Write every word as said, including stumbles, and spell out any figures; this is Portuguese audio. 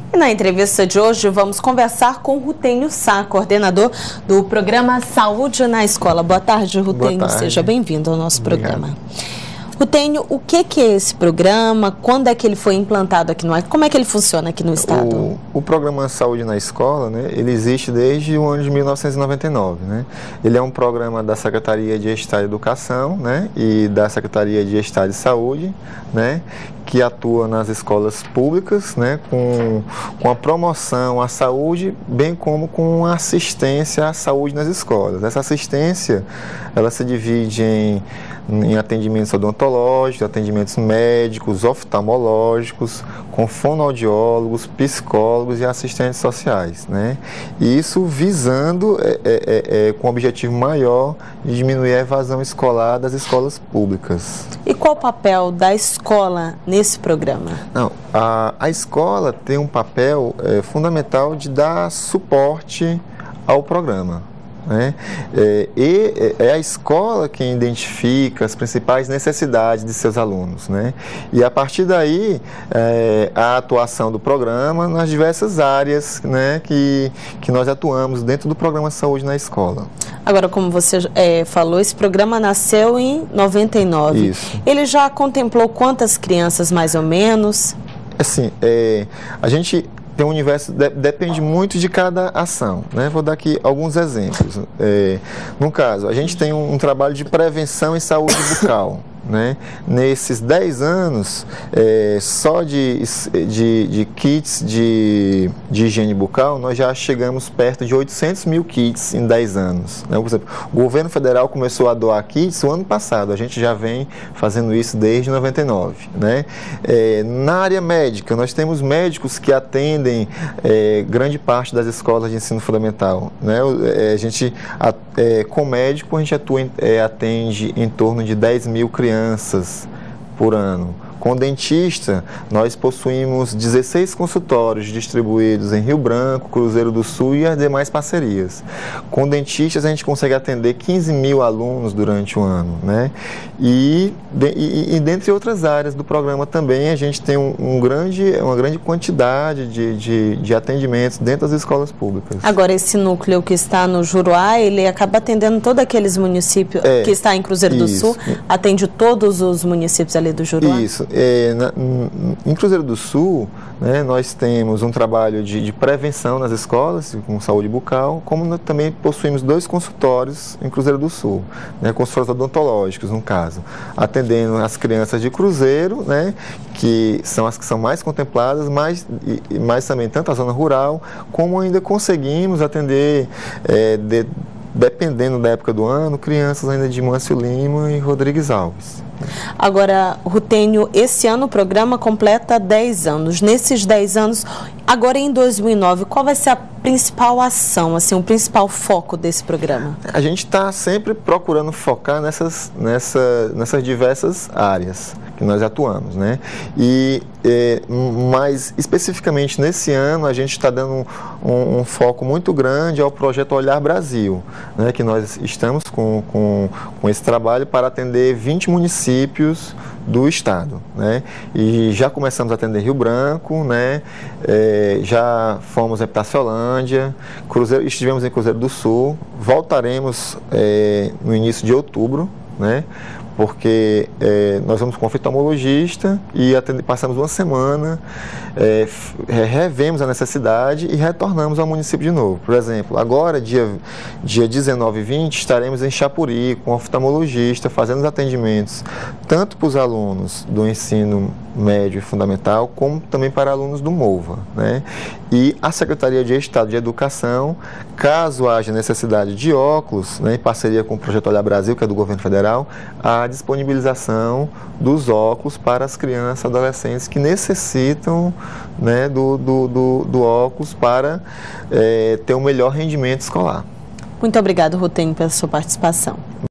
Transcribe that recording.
E na entrevista de hoje vamos conversar com Rutênio Sá, coordenador do programa Saúde na Escola. Boa tarde, Rutênio. Boa tarde. Seja bem-vindo ao nosso Obrigado. programa. Rutênio, o que, que é esse programa? Quando é que ele foi implantado aqui no Acre? Como é que ele funciona aqui no estado? O, o programa Saúde na Escola, né, ele existe desde o ano de mil novecentos e noventa e nove. Né? Ele é um programa da Secretaria de Estado de Educação, né, e da Secretaria de Estado de Saúde, né, que atua nas escolas públicas, né, com, com a promoção à saúde, bem como com a assistência à saúde nas escolas. Essa assistência, ela se divide em, em atendimentos odontológicos, atendimentos médicos, oftalmológicos, com fonoaudiólogos, psicólogos e assistentes sociais, né? E isso visando, é, é, é, com o objetivo maior de diminuir a evasão escolar das escolas públicas. E qual o papel da escola nesse programa? Não, a, a escola tem um papel é, fundamental de dar suporte ao programa. Né? É, e é a escola quem identifica as principais necessidades de seus alunos, né? E a partir daí é, a atuação do programa nas diversas áreas, né, que, que nós atuamos dentro do programa Saúde na Escola. Agora, como você é, falou, esse programa nasceu em noventa e nove. Isso. Ele já contemplou quantas crianças, mais ou menos? Assim, é, a gente tem um universo, de, depende muito de cada ação, né? Vou dar aqui alguns exemplos. É, no caso, a gente tem um, um trabalho de prevenção em saúde bucal. Né? Nesses dez anos, é, só de, de, de kits de, de higiene bucal, nós já chegamos perto de oitocentos mil kits em dez anos. Né? Por exemplo, o governo federal começou a doar kits o ano passado, a gente já vem fazendo isso desde noventa e nove. Né? É, na área médica, nós temos médicos que atendem é, grande parte das escolas de ensino fundamental. Né? É, a gente, é, com médico, a gente atua, é, atende em torno de dez mil crianças por ano. Com dentista, nós possuímos dezesseis consultórios distribuídos em Rio Branco, Cruzeiro do Sul e as demais parcerias. Com dentistas, a gente consegue atender quinze mil alunos durante o ano, né? E, e, e dentre outras áreas do programa também, a gente tem um, um grande, uma grande quantidade de, de, de atendimentos dentro das escolas públicas. Agora, esse núcleo que está no Juruá, ele acaba atendendo todos aqueles municípios, é, que está em Cruzeiro do isso. Sul, atende todos os municípios ali do Juruá? Isso. É, na, em Cruzeiro do Sul, né, nós temos um trabalho de, de prevenção nas escolas, com saúde bucal, como nós também possuímos dois consultórios em Cruzeiro do Sul, né, consultórios odontológicos, no caso, atendendo as crianças de Cruzeiro, né, que são as que são mais contempladas, mas, e, mas também tanto a zona rural, como ainda conseguimos atender, é, de, dependendo da época do ano, crianças ainda de Mâncio Lima e Rodrigues Alves. Agora, Rutênio, esse ano o programa completa dez anos. Nesses dez anos, agora em dois mil e nove, qual vai ser a principal ação, assim, o principal foco desse programa? A gente está sempre procurando focar nessas, nessa, nessas diversas áreas que nós atuamos, né? E, é, mais especificamente nesse ano, a gente está dando um, um, um foco muito grande ao projeto Olhar Brasil, né? Que nós estamos com, com, com esse trabalho para atender vinte municípios do estado, né? E já começamos a atender Rio Branco, né? É, já fomos em Taciolândia, Cruzeiro, estivemos em Cruzeiro do Sul, voltaremos é, no início de outubro, né? Porque é, nós vamos com o oftalmologista e atende, passamos uma semana, é, revemos a necessidade e retornamos ao município de novo. Por exemplo, agora, dia, dia dezenove e vinte, estaremos em Chapuri com o oftalmologista, fazendo os atendimentos tanto para os alunos do ensino médio e fundamental, como também para alunos do MOVA, né? E a Secretaria de Estado de Educação, caso haja necessidade de óculos, né, em parceria com o Projeto Olhar Brasil, que é do governo federal, a disponibilização dos óculos para as crianças e adolescentes que necessitam, né, do, do, do, do óculos para é, ter um melhor rendimento escolar. Muito obrigado, Rutênio, pela sua participação.